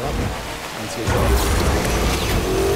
Anzi, esatto.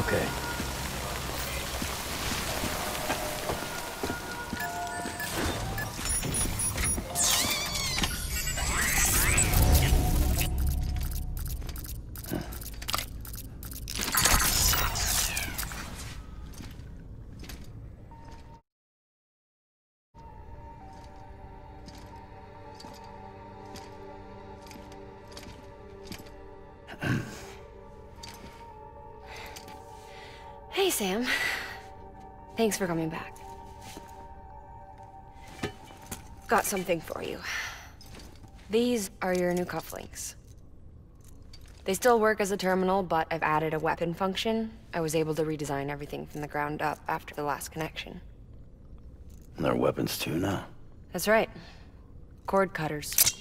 Okay. Hey, Sam. Thanks for coming back. Got something for you. These are your new cufflinks. They still work as a terminal, but I've added a weapon function. I was able to redesign everything from the ground up after the last connection. And they're weapons too now. That's right. Cord cutters.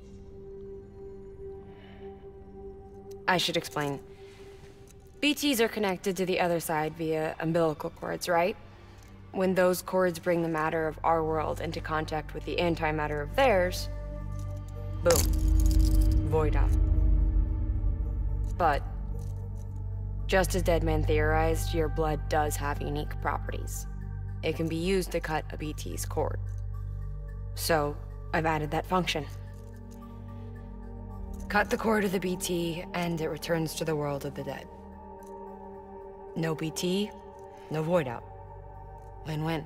I should explain. BTs are connected to the other side via umbilical cords, right? When those cords bring the matter of our world into contact with the antimatter of theirs, boom. Void out. But, just as Deadman theorized, your blood does have unique properties. It can be used to cut a BT's cord. So, I've added that function. Cut the cord of the BT, and it returns to the world of the dead. No BT, no void out. Win-win.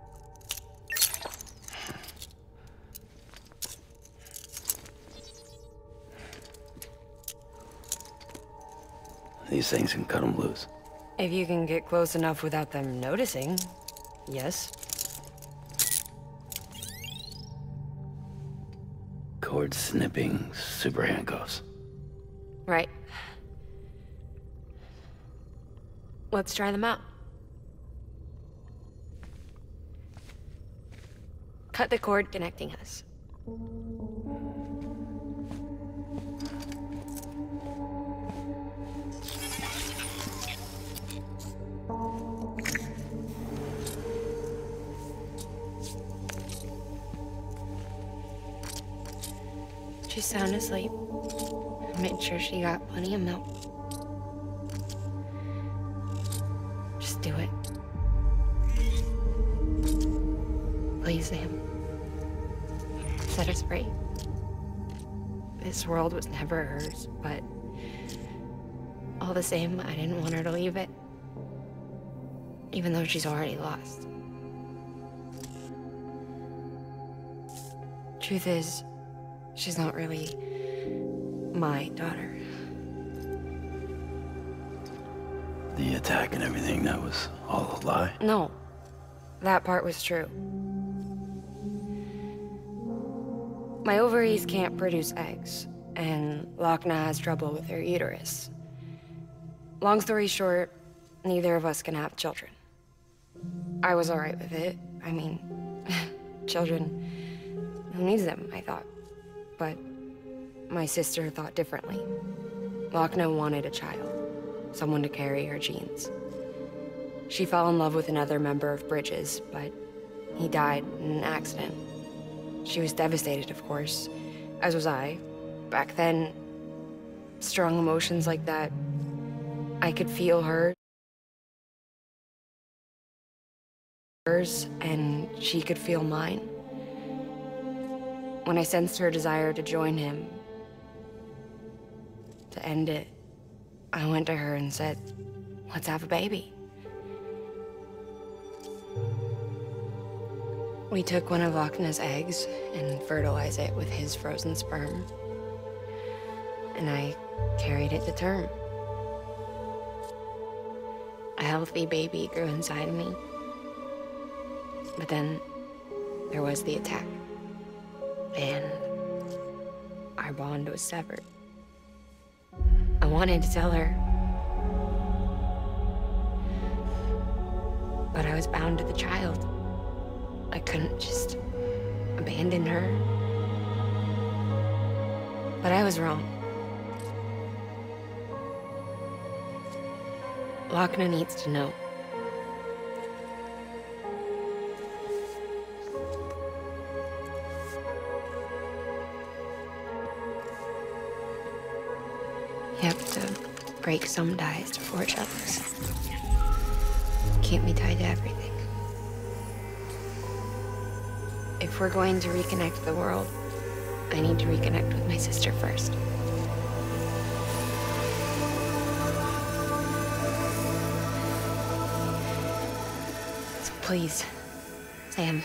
These things can cut them loose. If you can get close enough without them noticing, yes. Cord snipping, super handcuffs. Right. Let's try them out. Cut the cord connecting us. She's sound asleep. I made sure she got plenty of milk. Just do it. Please, Sam. Set us free. This world was never hers, but all the same, I didn't want her to leave it. Even though she's already lost. Truth is, she's not really my daughter. The attack and everything, that was all a lie? No, that part was true. My ovaries can't produce eggs, and Lochna has trouble with her uterus. Long story short, neither of us can have children. I was alright with it. I mean, children, who needs them, I thought. But my sister thought differently. Lochna wanted a child, someone to carry her genes. She fell in love with another member of Bridges, but he died in an accident. She was devastated, of course, as was I. Back then, strong emotions like that, I could feel hers, and she could feel mine. When I sensed her desire to join him, to end it, I went to her and said, let's have a baby. We took one of Lochna's eggs and fertilized it with his frozen sperm. And I carried it to term. A healthy baby grew inside of me. But then there was the attack. And our bond was severed. I wanted to tell her, but I was bound to the child. I couldn't just abandon her. But I was wrong. Lochna needs to know. You have to break some ties to forge others. Keep me tied to everything. If we're going to reconnect the world, I need to reconnect with my sister first. So please, Sam.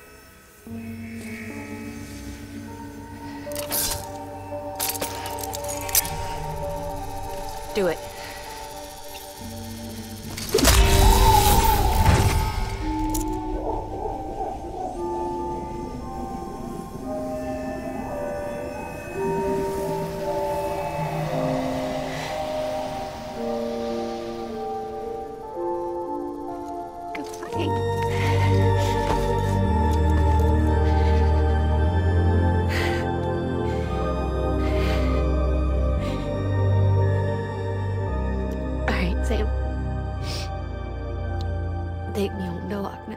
Do it. Sam, take me home to Lochner.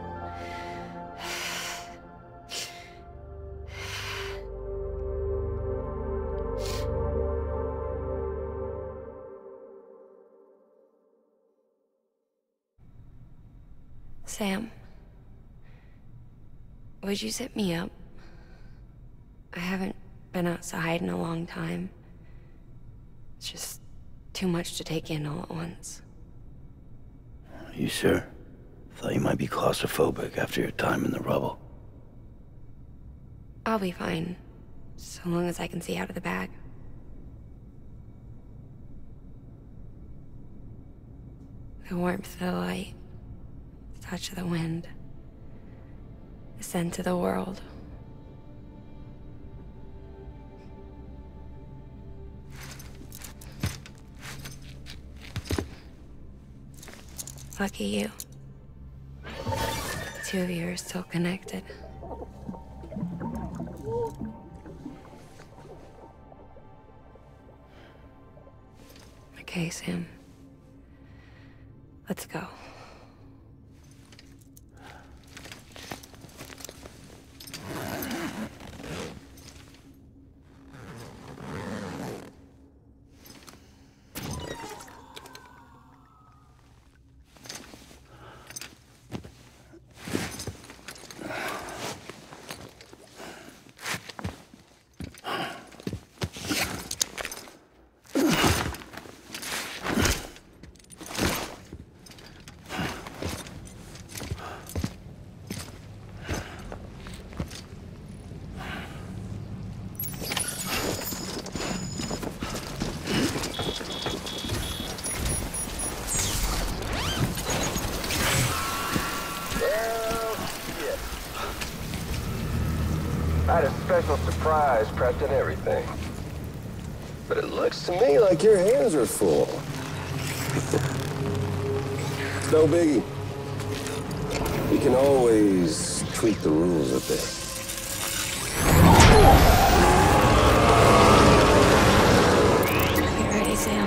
Sam, would you sit me up? I haven't been outside in a long time. It's just too much to take in all at once. You sure? Thought you might be claustrophobic after your time in the rubble. I'll be fine, so long as I can see out of the bag. The warmth of the light, the touch of the wind, the scent of the world. Lucky you. The two of you are still connected. Okay, Sam. Let's go. I had a special surprise prepped and everything. But it looks to me like your hands are full. It's no biggie. We can always tweak the rules a bit. Get ready, Sam.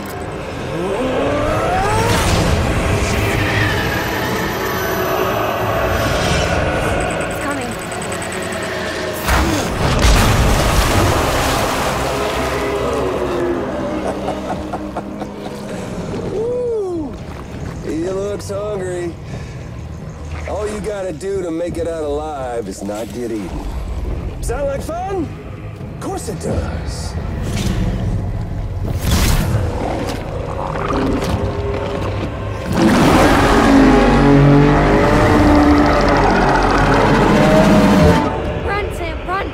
He looks hungry. All you gotta do to make it out alive is not get eaten. Sound like fun? Of course it does. Run, Sam, run!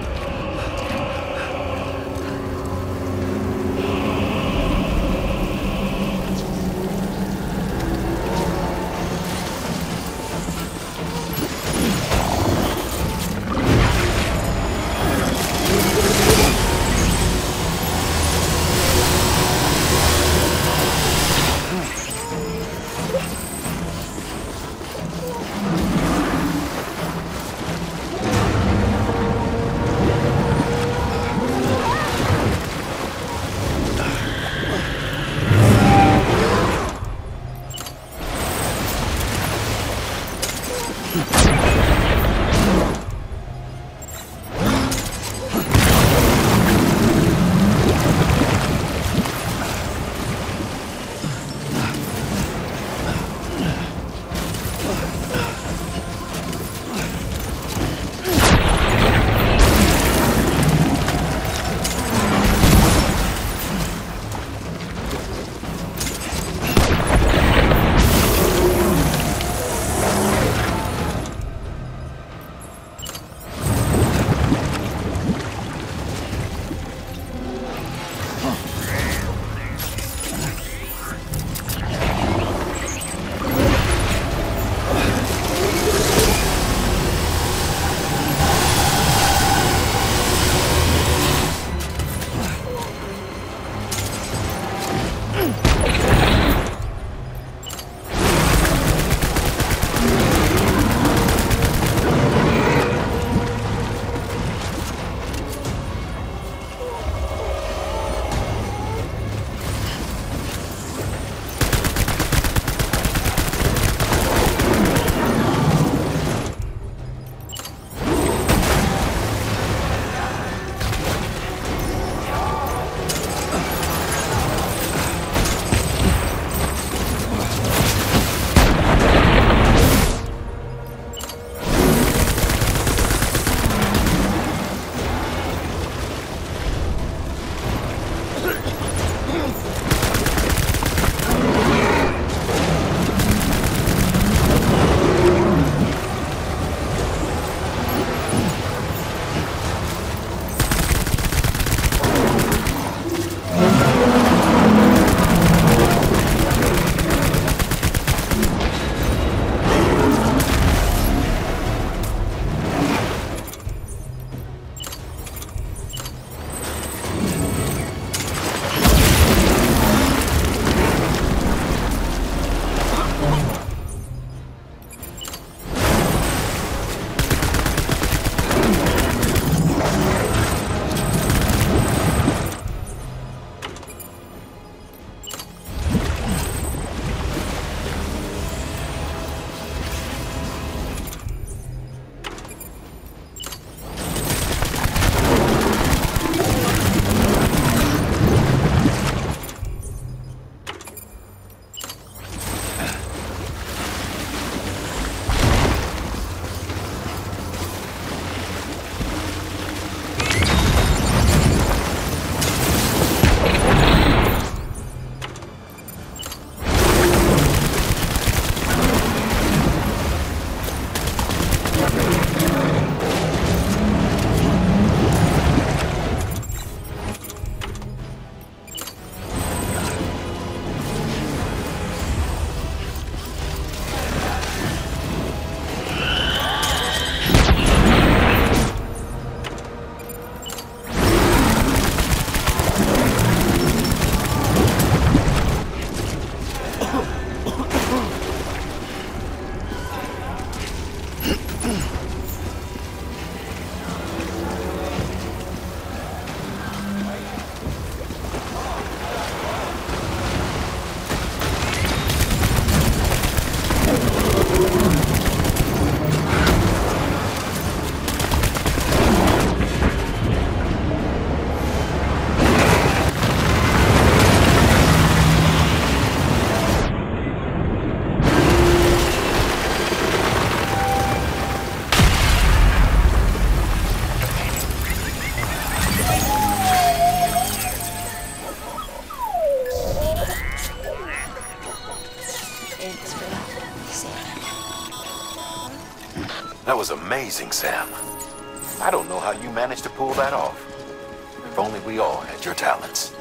That was amazing, Sam. I don't know how you managed to pull that off. If only we all had your talents.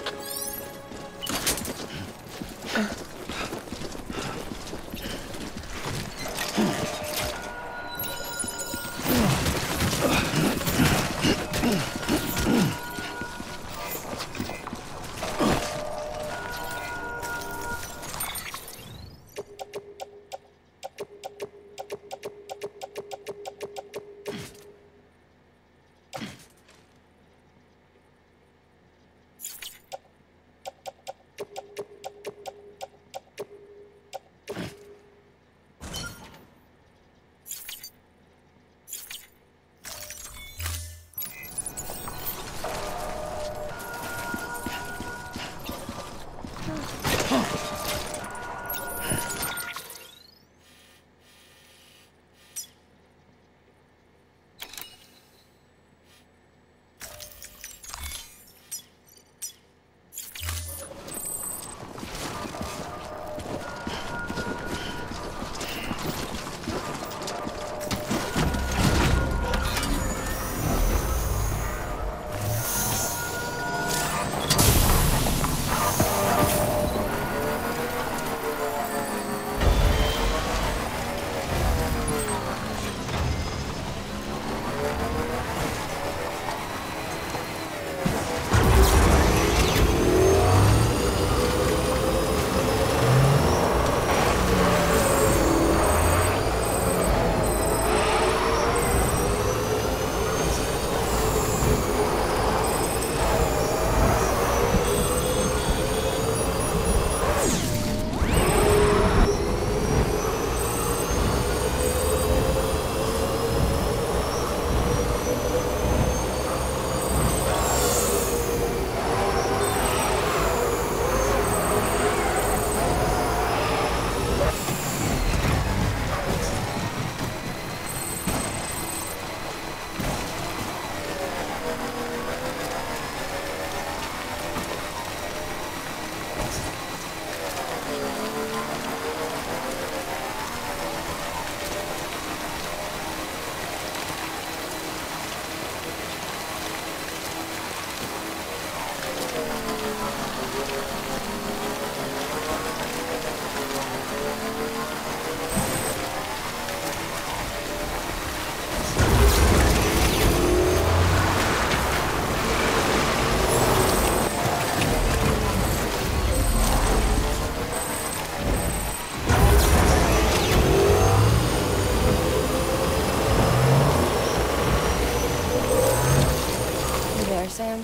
Sam?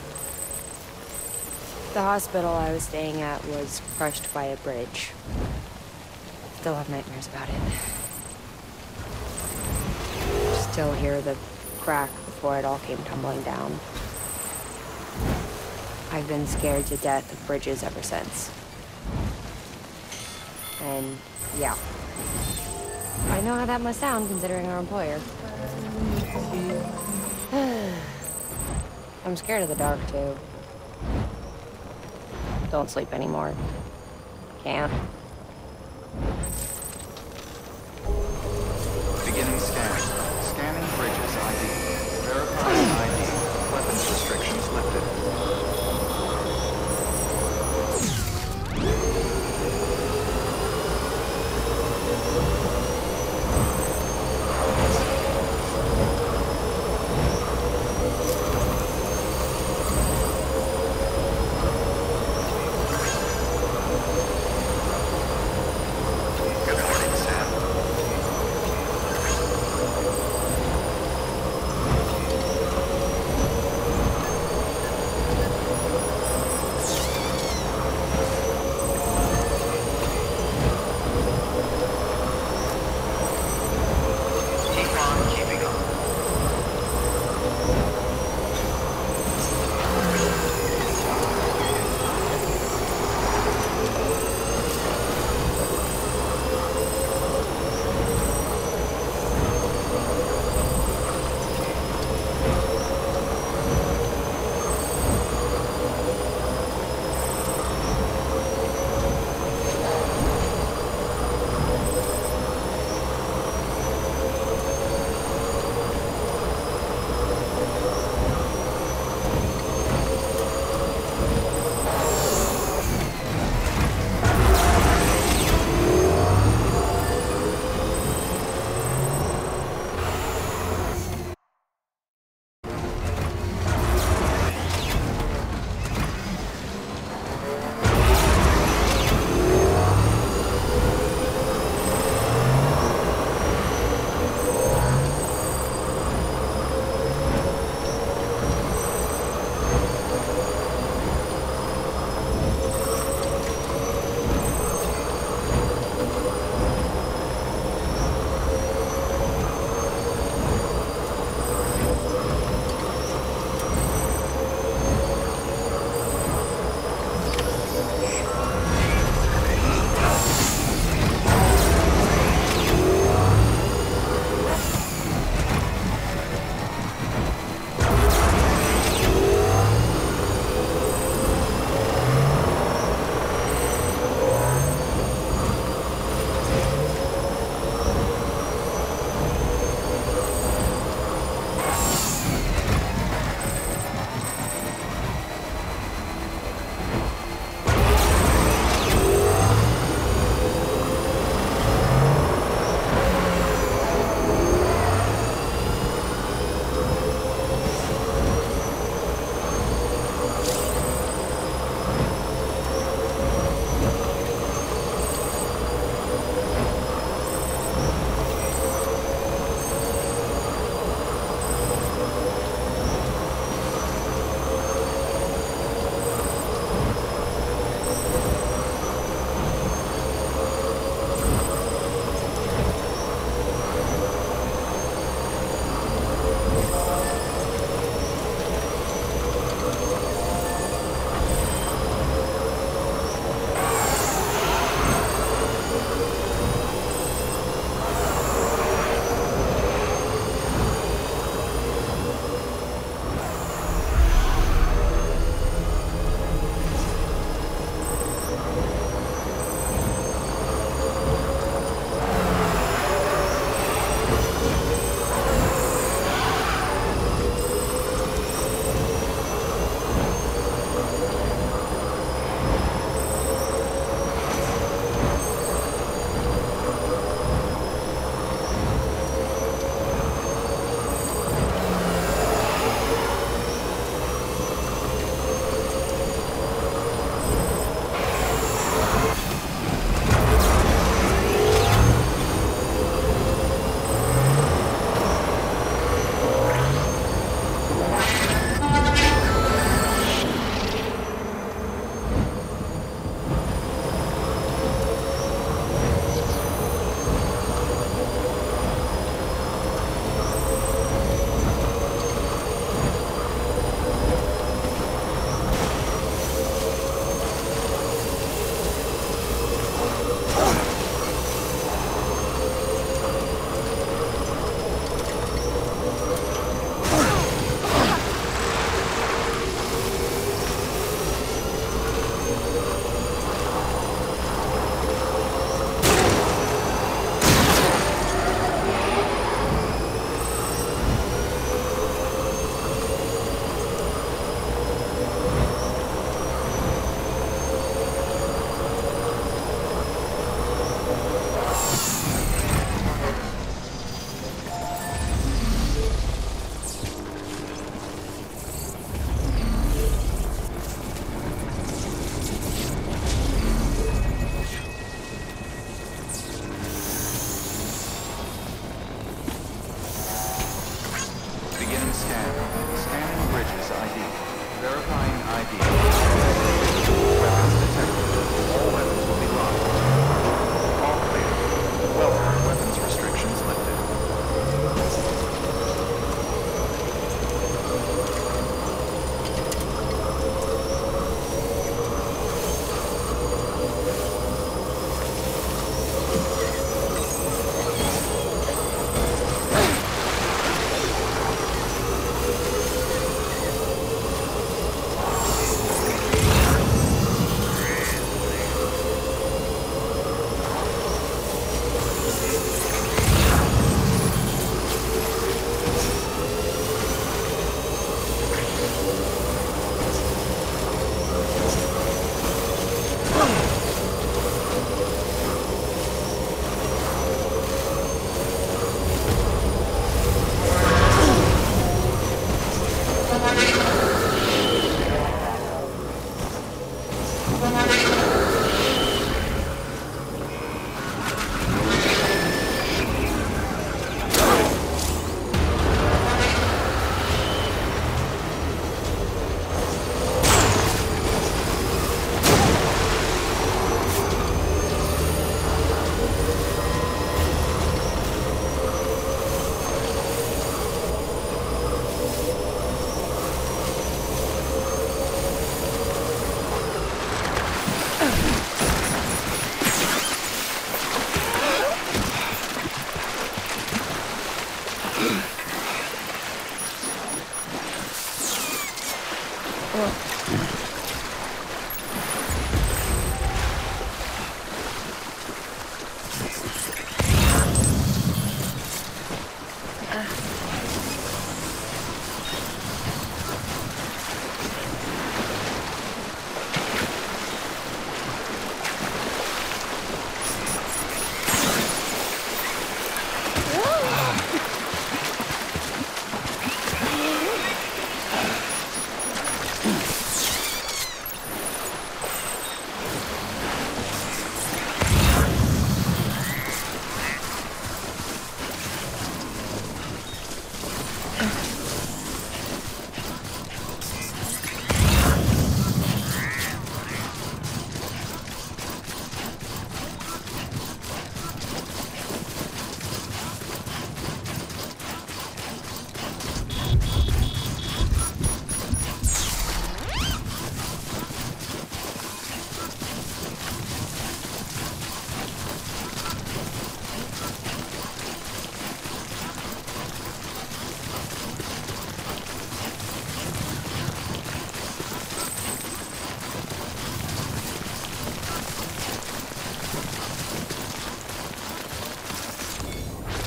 The hospital I was staying at was crushed by a bridge. Still have nightmares about it. Still hear the crack before it all came tumbling down. I've been scared to death of bridges ever since. And yeah, I know how that must sound considering our employer. I'm scared of the dark, too. Don't sleep anymore. Can't. Beginning scan. Scanning bridges ID. Verifying ID. Weapons restrictions lifted.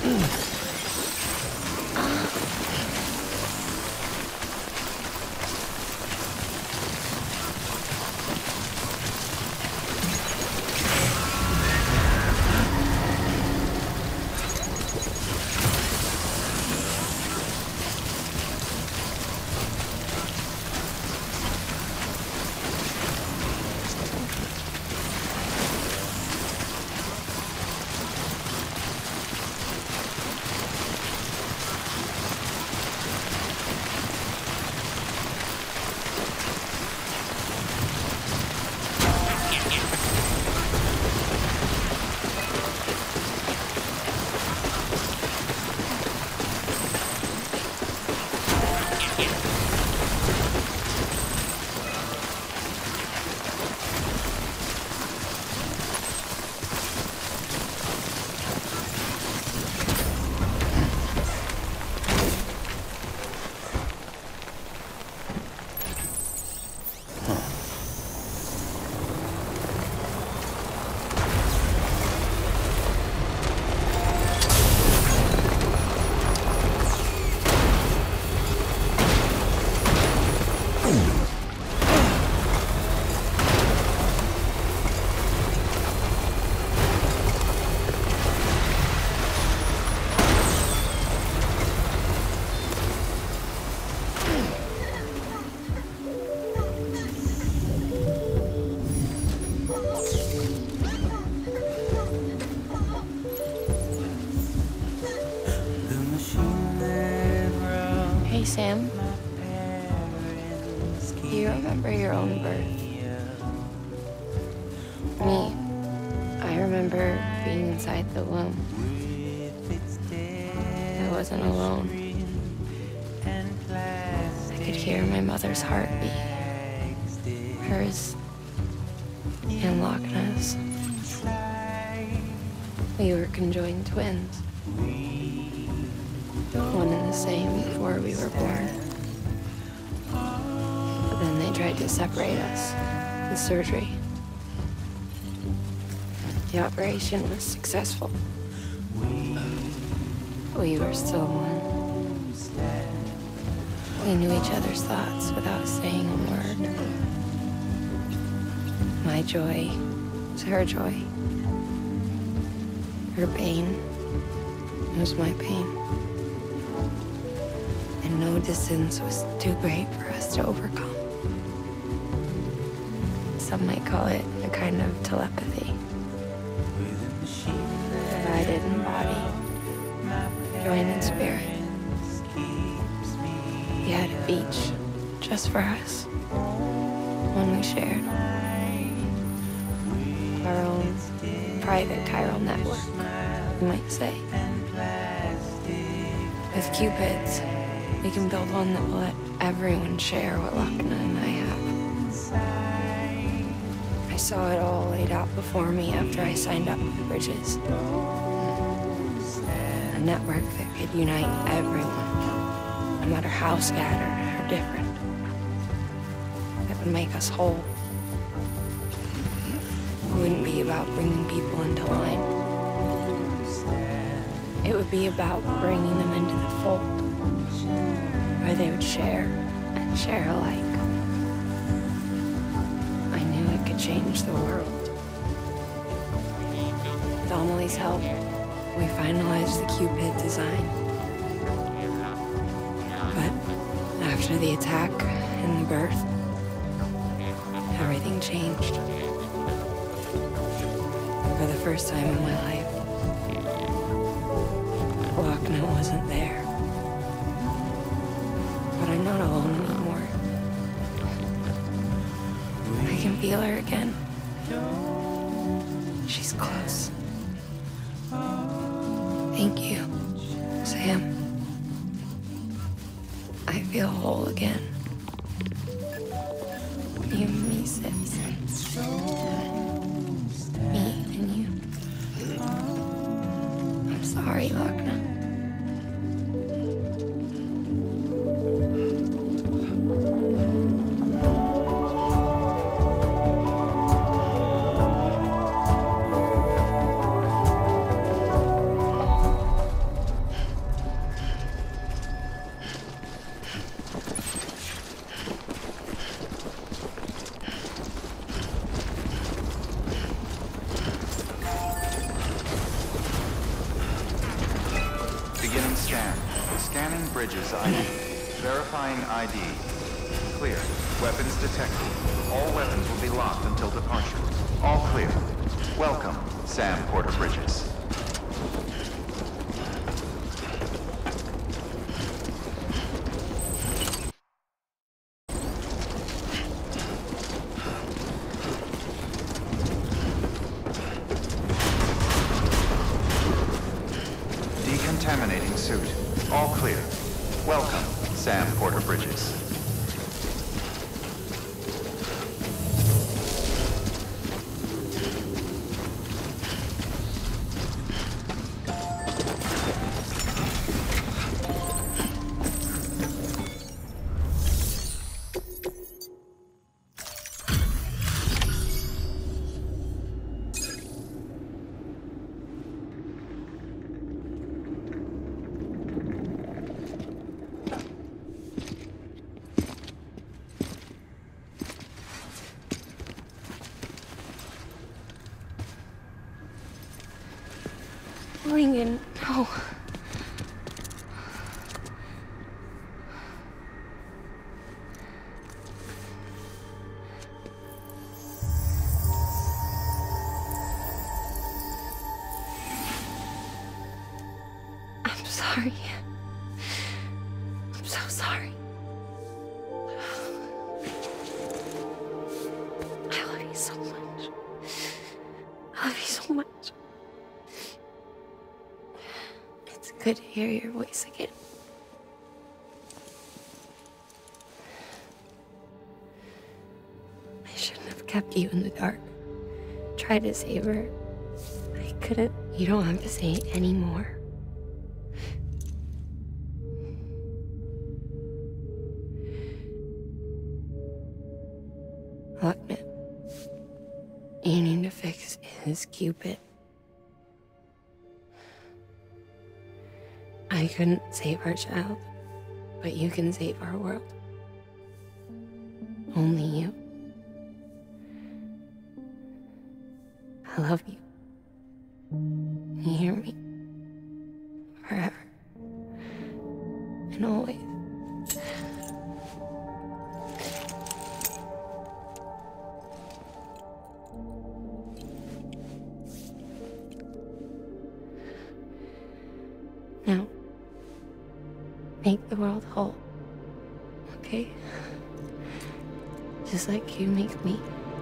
Hey, Sam. Do you remember your own birth? Me, I remember being inside the womb. I wasn't alone. I could hear my mother's heartbeat. Hers and Loch Ness. We were conjoined twins. One and the same before we were born. But then they tried to separate us with surgery. The operation was successful. We were still one. We knew each other's thoughts without saying a word. My joy was her joy. Her pain was my pain. And no distance was too great for us to overcome. Some might call it a kind of telepathy. Divided in body, joined in spirit. We had a beach just for us, one we shared. Our own private chiral network, you might say. With Cupids, we can build one that will let everyone share what Lochna and I have. I saw it all laid out before me after I signed up for Bridges. A network that could unite everyone, no matter how scattered or different. That would make us whole. It wouldn't be about bringing people into line. It would be about bringing them into the fold, where they would share and share alike. I knew it could change the world. With Amelie's help, we finalized the Cupid design. But after the attack and the birth, everything changed. For the first time in my life, Lochna wasn't there. But I'm not alone anymore. I can feel her again. She's close. Thank you, Sam. I feel whole again. You and me, sis. Me and you. I'm sorry, Lochna. Scanning Bridges ID. Verifying ID. Clear. Weapons detected. All weapons will be locked until departure. All clear. Welcome, Sam Porter Bridges. Decontaminating suit. All clear. Welcome, Sam Porter Bridges. Lincoln, no. I'm sorry. I'm so sorry. I love you so much. I love you so much. It's good to hear your voice again. I shouldn't have kept you in the dark. Tried to save her. I couldn't. You don't have to say it anymore. Look, man. You need to fix his Cupid. I couldn't save our child, but you can save our world. Only you. I love you. You hear me? Forever. And always. Now, make the world whole, okay? Just like you make me.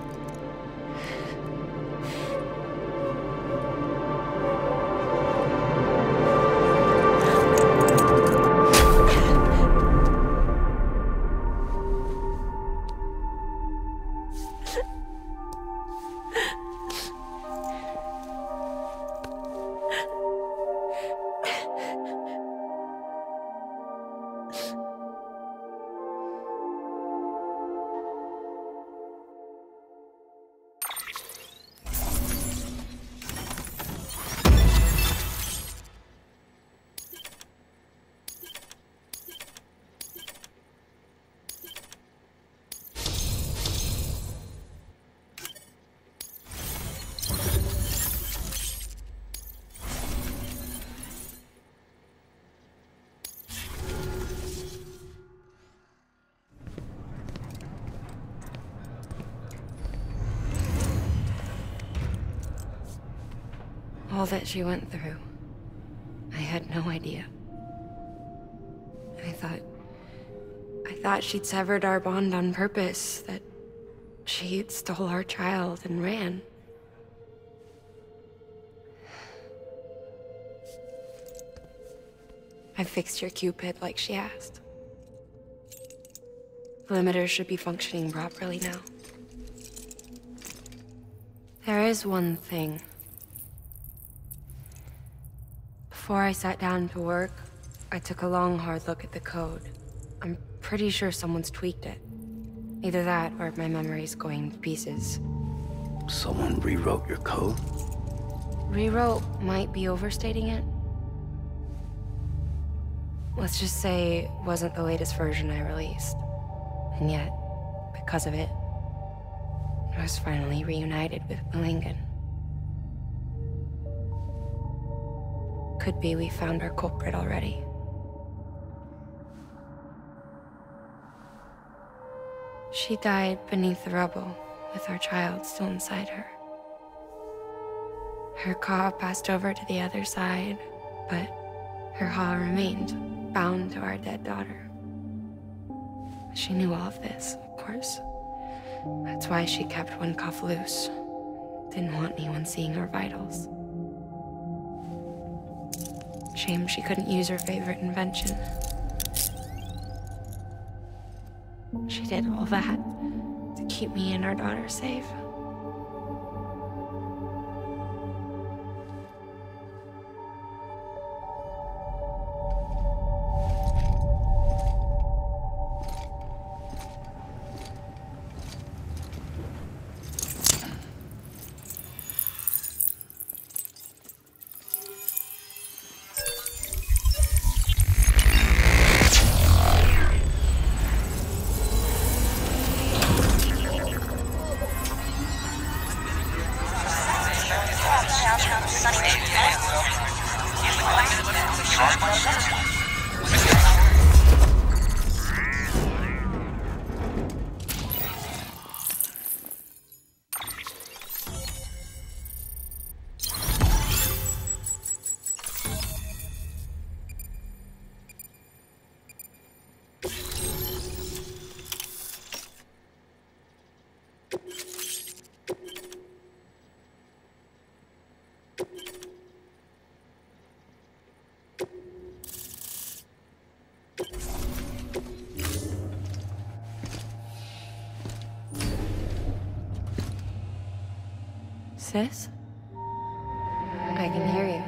All that she went through, I had no idea. I thought she'd severed our bond on purpose, that she stole our child and ran. I fixed your Cupid like she asked. The limiter should be functioning properly now. There is one thing. Before I sat down to work, I took a long, hard look at the code. I'm pretty sure someone's tweaked it. Either that, or my memory's going to pieces. Someone rewrote your code? Rewrote might be overstating it. Let's just say it wasn't the latest version I released. And yet, because of it, I was finally reunited with Lincoln. Could be we found our culprit already. She died beneath the rubble, with our child still inside her. Her Ka passed over to the other side, but her Ha remained, bound to our dead daughter. She knew all of this, of course. That's why she kept one cuff loose. Didn't want anyone seeing her vitals. Shame she couldn't use her favorite invention. She did all that to keep me and our daughter safe. Sis? I can hear you.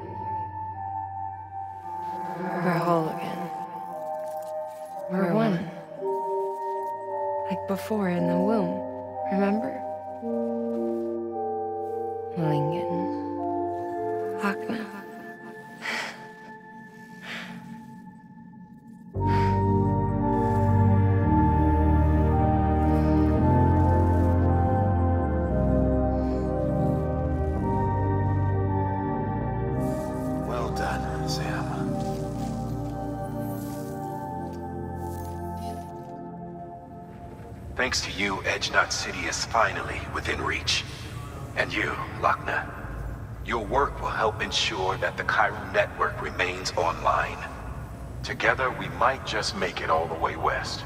We're whole again. We're one. Like before in the womb, remember? Lingen. Lochna. Thanks to you, Edge-Knot City is finally within reach. And you, Lochna, your work will help ensure that the Chiral network remains online. Together, we might just make it all the way west.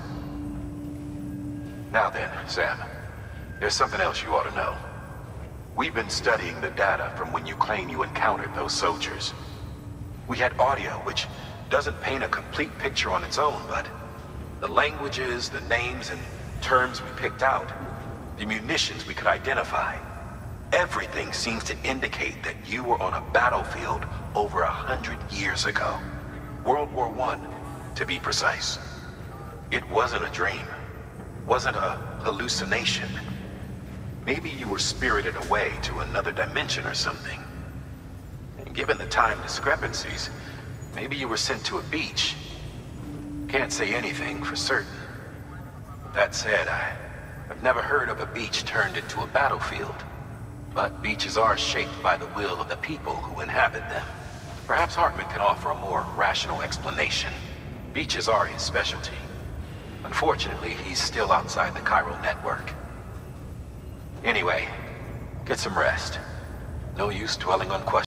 Now then, Sam, there's something else you ought to know. We've been studying the data from when you claim you encountered those soldiers. We had audio, which doesn't paint a complete picture on its own, but the languages, the names, and terms we picked out, the munitions we could identify, everything seems to indicate that you were on a battlefield over 100 years ago. World War I, to be precise. It wasn't a dream. Wasn't a hallucination. Maybe you were spirited away to another dimension or something. And given the time discrepancies, maybe you were sent to a beach. Can't say anything for certain. That said, I've never heard of a beach turned into a battlefield. But beaches are shaped by the will of the people who inhabit them. Perhaps Hartman can offer a more rational explanation. Beaches are his specialty. Unfortunately, he's still outside the Chiral network. Anyway, get some rest. No use dwelling on questions.